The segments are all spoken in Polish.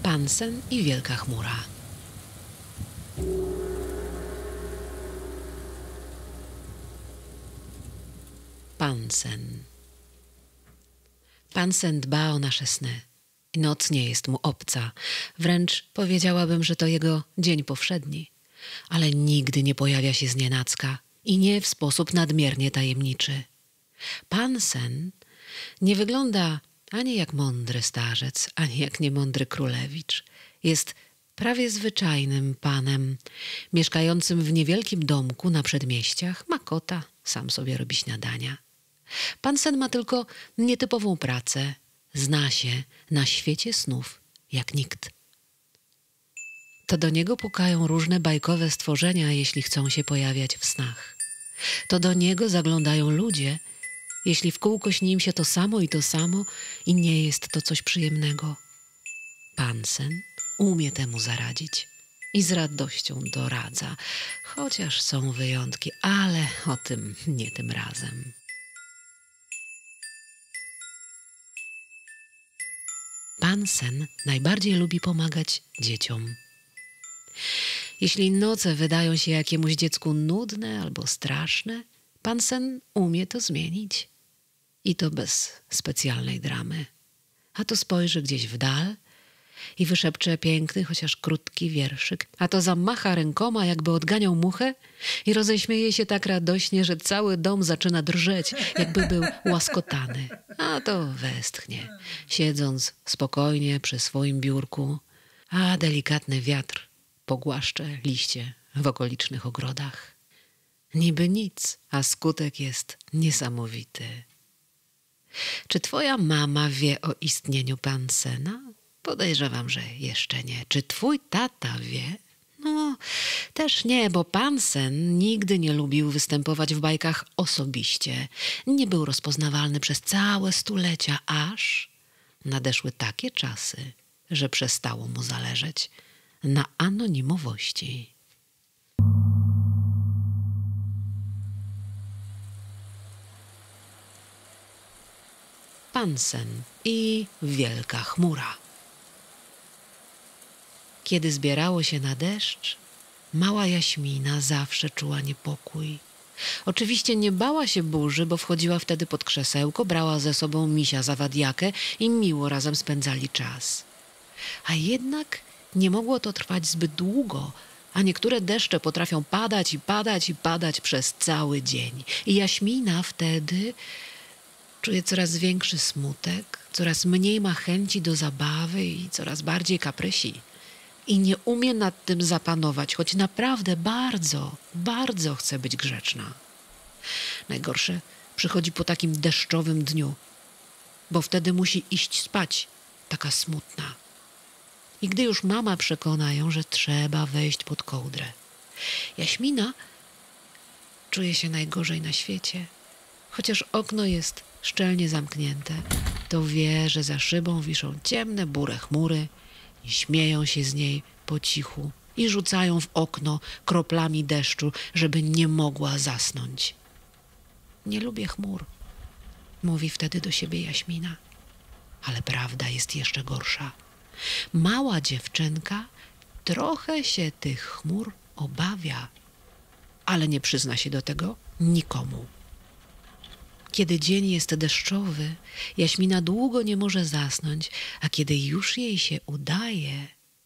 Pan Sen i wielka chmura. Pan Sen. Pan Sen dba o nasze sny i noc nie jest mu obca. Wręcz powiedziałabym, że to jego dzień powszedni. Ale nigdy nie pojawia się znienacka i nie w sposób nadmiernie tajemniczy. Pan Sen nie wygląda ani jak mądry starzec, ani jak niemądry królewicz. Jest prawie zwyczajnym panem, mieszkającym w niewielkim domku na przedmieściach. Ma kota, sam sobie robi śniadania. Pan Sen ma tylko nietypową pracę. Zna się na świecie snów jak nikt. To do niego pukają różne bajkowe stworzenia, jeśli chcą się pojawiać w snach. To do niego zaglądają ludzie, jeśli w kółko śni im się to samo i nie jest to coś przyjemnego. Pan Sen umie temu zaradzić i z radością doradza, chociaż są wyjątki, ale o tym nie tym razem. Pan Sen najbardziej lubi pomagać dzieciom. Jeśli noce wydają się jakiemuś dziecku nudne albo straszne, Pan Sen umie to zmienić. I to bez specjalnej dramy. A to spojrzy gdzieś w dal i wyszepcze piękny, chociaż krótki wierszyk, a to zamacha rękoma, jakby odganiał muchę i roześmieje się tak radośnie, że cały dom zaczyna drżeć, jakby był łaskotany. A to westchnie, siedząc spokojnie przy swoim biurku, a delikatny wiatr pogłaszcze liście w okolicznych ogrodach. Niby nic, a skutek jest niesamowity. Czy twoja mama wie o istnieniu Pan Sena? Podejrzewam, że jeszcze nie. Czy twój tata wie? No, też nie, bo Pan Sen nigdy nie lubił występować w bajkach osobiście. Nie był rozpoznawalny przez całe stulecia, aż nadeszły takie czasy, że przestało mu zależeć na anonimowości. Pan Sen i wielka chmura. Kiedy zbierało się na deszcz, mała Jaśmina zawsze czuła niepokój. Oczywiście nie bała się burzy, bo wchodziła wtedy pod krzesełko, brała ze sobą misia zawadiakę i miło razem spędzali czas. A jednak nie mogło to trwać zbyt długo, a niektóre deszcze potrafią padać i padać i padać przez cały dzień. I Jaśmina wtedy czuje coraz większy smutek, coraz mniej ma chęci do zabawy i coraz bardziej kaprysi. I nie umie nad tym zapanować, choć naprawdę bardzo, bardzo chce być grzeczna. Najgorsze przychodzi po takim deszczowym dniu, bo wtedy musi iść spać, taka smutna. I gdy już mama przekona ją, że trzeba wejść pod kołdrę, Jaśmina czuje się najgorzej na świecie. Chociaż okno jest szczelnie zamknięte, to wie, że za szybą wiszą ciemne, burę chmury i śmieją się z niej po cichu i rzucają w okno kroplami deszczu, żeby nie mogła zasnąć. Nie lubię chmur, mówi wtedy do siebie Jaśmina. Ale prawda jest jeszcze gorsza. Mała dziewczynka trochę się tych chmur obawia, ale nie przyzna się do tego nikomu. Kiedy dzień jest deszczowy, Jaśmina długo nie może zasnąć, a kiedy już jej się udaje,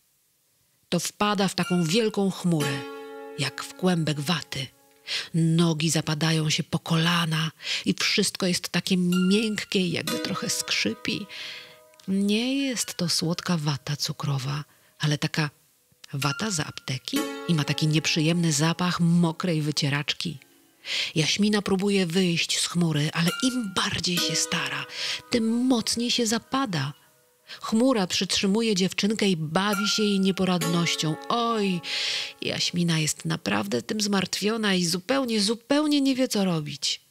to wpada w taką wielką chmurę, jak w kłębek waty. Nogi zapadają się po kolana i wszystko jest takie miękkie, jakby trochę skrzypi. Nie jest to słodka wata cukrowa, ale taka wata z apteki i ma taki nieprzyjemny zapach mokrej wycieraczki. Jaśmina próbuje wyjść z chmury, ale im bardziej się stara, tym mocniej się zapada. Chmura przytrzymuje dziewczynkę i bawi się jej nieporadnością. Oj, Jaśmina jest naprawdę tym zmartwiona i zupełnie nie wie, co robić.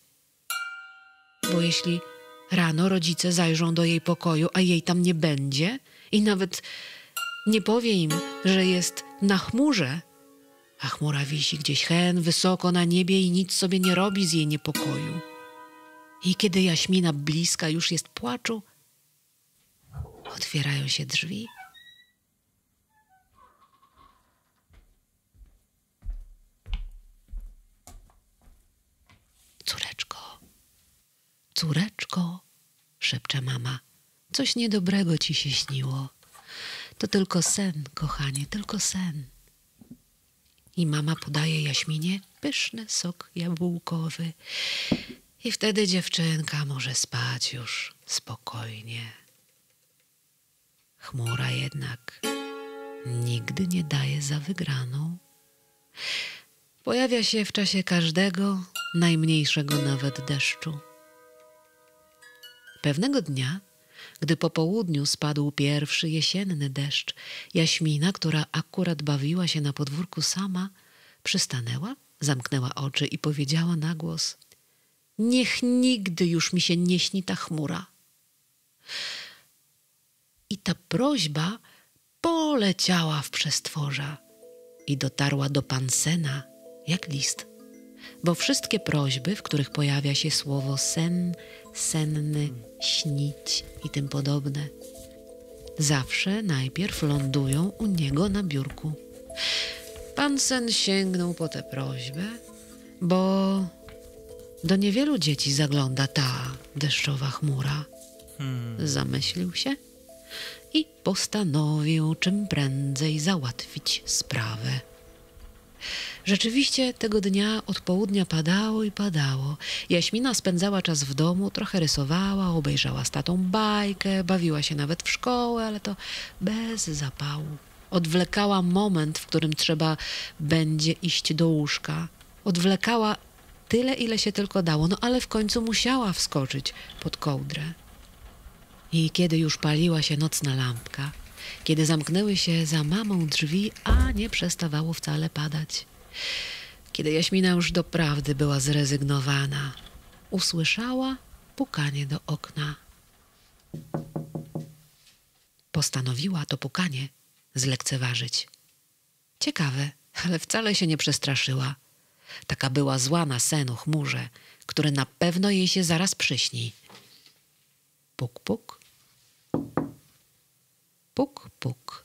Bo jeśli rano rodzice zajrzą do jej pokoju, a jej tam nie będzie i nawet nie powie im, że jest na chmurze, a chmura wisi gdzieś hen wysoko na niebie i nic sobie nie robi z jej niepokoju. I kiedy Jaśmina bliska już jest płaczu, otwierają się drzwi Córeczko, szepcze mama, coś niedobrego ci się śniło. To tylko sen, kochanie, tylko sen. I mama podaje Jaśminie pyszny sok jabłkowy. I wtedy dziewczynka może spać już spokojnie. Chmura jednak nigdy nie daje za wygraną. Pojawia się w czasie każdego, najmniejszego nawet deszczu. Pewnego dnia, gdy po południu spadł pierwszy jesienny deszcz, Jaśmina, która akurat bawiła się na podwórku sama, przystanęła, zamknęła oczy i powiedziała na głos: niech nigdy już mi się nie śni ta chmura. I ta prośba poleciała w przestworza i dotarła do Pansena jak list, bo wszystkie prośby, w których pojawia się słowo sen, senny, śnić i tym podobne, zawsze najpierw lądują u niego na biurku. Pansen sięgnął po tę prośbę, bo do niewielu dzieci zagląda ta deszczowa chmura. Zamyślił się i postanowił czym prędzej załatwić sprawę. Rzeczywiście tego dnia od południa padało i padało. Jaśmina spędzała czas w domu, trochę rysowała, obejrzała z tatą bajkę, bawiła się nawet w szkołę, ale to bez zapału. Odwlekała moment, w którym trzeba będzie iść do łóżka. Odwlekała tyle, ile się tylko dało, no ale w końcu musiała wskoczyć pod kołdrę. I kiedy już paliła się nocna lampka, kiedy zamknęły się za mamą drzwi, a nie przestawało wcale padać, kiedy Jaśmina już doprawdy była zrezygnowana, usłyszała pukanie do okna. Postanowiła to pukanie zlekceważyć. Ciekawe, ale wcale się nie przestraszyła. Taka była zła na sen o chmurze, który na pewno jej się zaraz przyśni. Puk, puk. Puk, puk.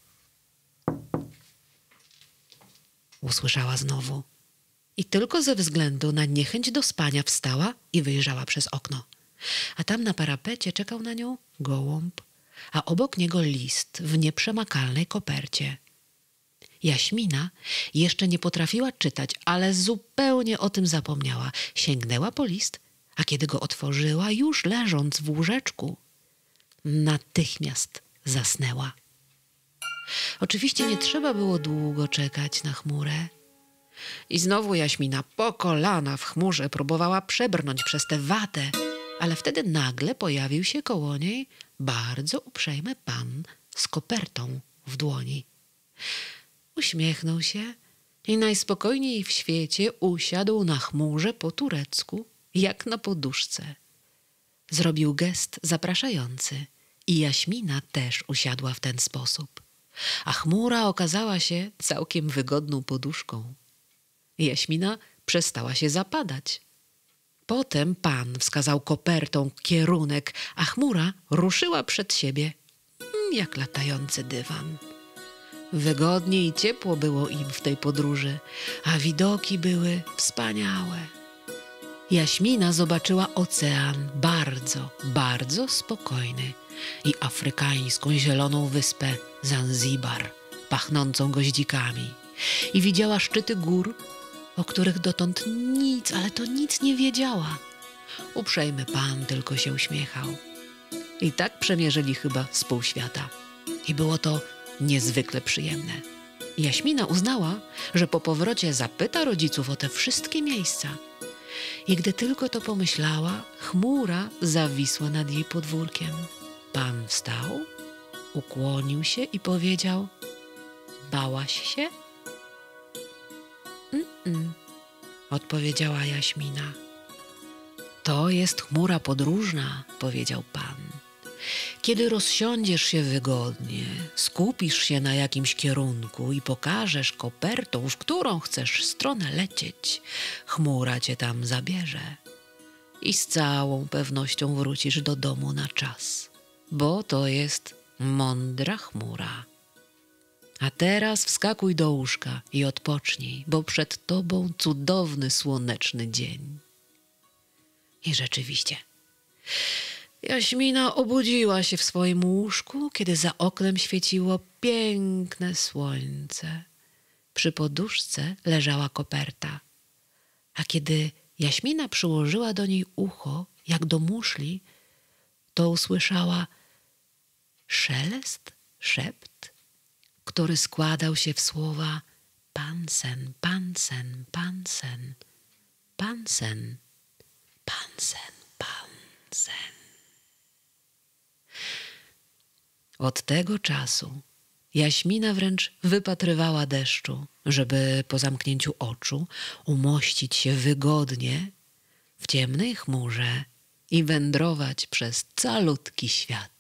Usłyszała znowu. I tylko ze względu na niechęć do spania wstała i wyjrzała przez okno. A tam na parapecie czekał na nią gołąb, a obok niego list w nieprzemakalnej kopercie. Jaśmina jeszcze nie potrafiła czytać, ale zupełnie o tym zapomniała. Sięgnęła po list, a kiedy go otworzyła, już leżąc w łóżeczku, natychmiast zasnęła. Oczywiście nie trzeba było długo czekać na chmurę. I znowu Jaśmina po kolana w chmurze próbowała przebrnąć przez tę watę, ale wtedy nagle pojawił się koło niej bardzo uprzejmy pan z kopertą w dłoni. Uśmiechnął się i najspokojniej w świecie usiadł na chmurze po turecku, jak na poduszce. Zrobił gest zapraszający i Jaśmina też usiadła w ten sposób, a chmura okazała się całkiem wygodną poduszką. Jaśmina przestała się zapadać. Potem pan wskazał kopertą kierunek, a chmura ruszyła przed siebie, jak latający dywan. Wygodnie i ciepło było im w tej podróży, a widoki były wspaniałe. Jaśmina zobaczyła ocean bardzo, bardzo spokojny i afrykańską zieloną wyspę Zanzibar, pachnącą goździkami. I widziała szczyty gór, o których dotąd nic, ale to nic nie wiedziała. Uprzejmy pan tylko się uśmiechał. I tak przemierzyli chyba z pół świata. I było to niezwykle przyjemne. Jaśmina uznała, że po powrocie zapyta rodziców o te wszystkie miejsca. I gdy tylko to pomyślała, chmura zawisła nad jej podwórkiem. Pan wstał, ukłonił się i powiedział: bałaś się? Odpowiedziała Jaśmina. To jest chmura podróżna, powiedział pan. Kiedy rozsiądziesz się wygodnie, skupisz się na jakimś kierunku i pokażesz kopertą, w którą chcesz stronę lecieć, chmura cię tam zabierze i z całą pewnością wrócisz do domu na czas, bo to jest mądra chmura. A teraz wskakuj do łóżka i odpocznij, bo przed tobą cudowny, słoneczny dzień. I rzeczywiście, Jaśmina obudziła się w swoim łóżku, kiedy za oknem świeciło piękne słońce. Przy poduszce leżała koperta, a kiedy Jaśmina przyłożyła do niej ucho, jak do muszli, to usłyszała szelest, szept, który składał się w słowa pansen, pansen, pansen, pansen, pansen, pansen. Od tego czasu Jaśmina wręcz wypatrywała deszczu, żeby po zamknięciu oczu umościć się wygodnie w ciemnej chmurze i wędrować przez calutki świat.